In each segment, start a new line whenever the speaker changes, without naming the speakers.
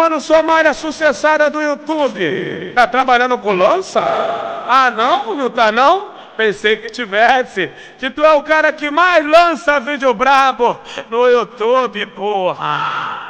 mano, sua malha sucessada do YouTube. Tá trabalhando com lança? Ah, não? Não tá não? Pensei que tivesse. Que tu é o cara que mais lança vídeo brabo no YouTube, porra.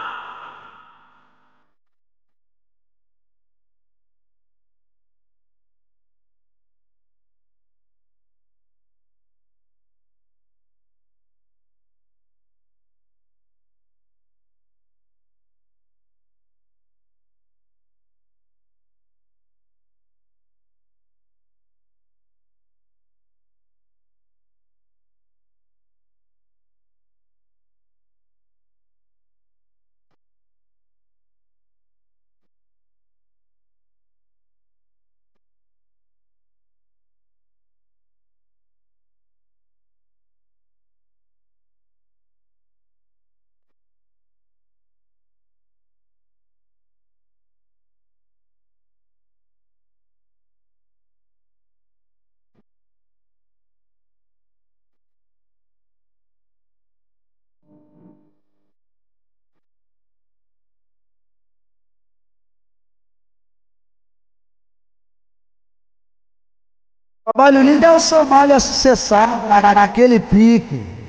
Trabalho lindo é o seu malha sucessado, naquele pique.